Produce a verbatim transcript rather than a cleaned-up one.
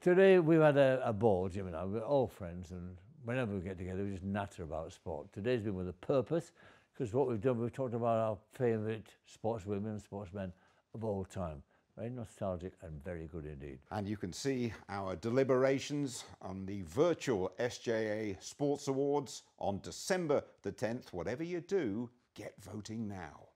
Today we've had a, a ball, Jim and I. We're all friends, and whenever we get together, we just natter about sport. Today's been with a purpose, because what we've done, we've talked about our favourite sportswomen and sportsmen of all time. Very nostalgic and very good indeed. And you can see our deliberations on the virtual S J A Sports Awards on December the tenth. Whatever you do, get voting now.